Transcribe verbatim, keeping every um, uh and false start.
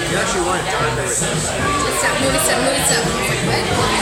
You actually want it darker with this. It's up, move it up, move it up. I was like, what?